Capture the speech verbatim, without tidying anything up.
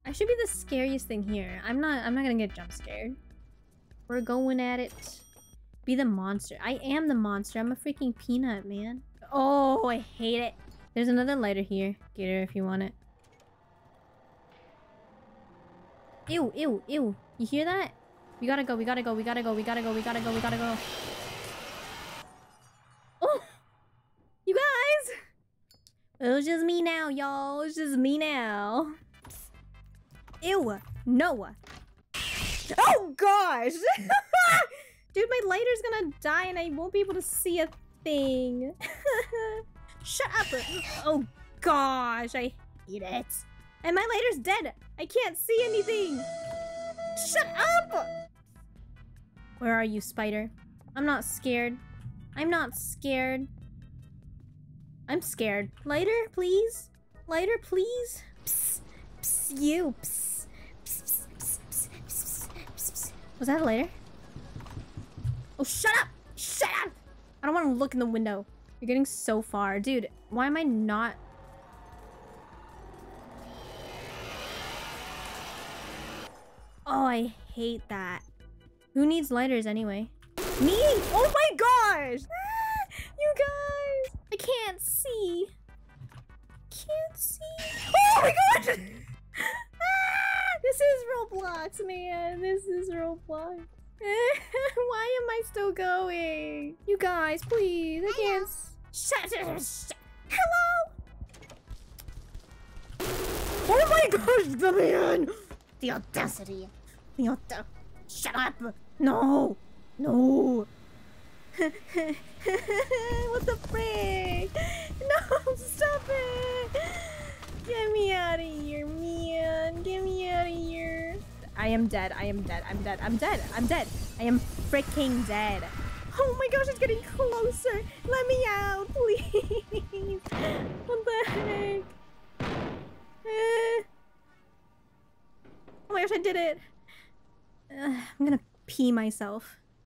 I should be the scariest thing here. I'm not I'm not gonna get jump scared. We're going at it. Be the monster. I am the monster. I'm a freaking peanut, man. Oh, I hate it. There's another lighter here. Get her if you want it. Ew, ew, ew. You hear that? We gotta go, we gotta go, we gotta go, we gotta go, we gotta go, we gotta go. Oh! You guys! It was just me now, y'all. It's just me now. Ew. No. Oh, gosh! Dude, my lighter's gonna die and I won't be able to see a thing. Shut up! Oh, gosh. I hate it. And my lighter's dead. I can't see anything. Shut up! Where are you, spider? I'm not scared. I'm not scared. I'm scared. Lighter, please? Lighter, please? Psst, psst, you. Psst, psst, psst, psst, psst, psst, psst. Was that a lighter? Oh, shut up! Shut up! I don't want to look in the window. You're getting so far. Dude, why am I not... Oh, I hate that. Who needs lighters anyway? Me? Oh my gosh! You guys! I can't see. Can't see. Oh my gosh! Ah, this is Roblox, man. This is Roblox. Why am I still going? You guys, please. I can't. Shut, shut, shut. Hello? Oh my gosh, the man! The audacity. The audacity. Shut up! No! No! What the frick? No, stop it! Get me out of here, man! Get me out of here! I am dead. I am dead. I'm dead. I'm dead. I'm dead. I am freaking dead. Oh my gosh, it's getting closer. Let me out, please. What the heck? Eh. Oh my gosh, I did it. Uh, I'm gonna pee myself.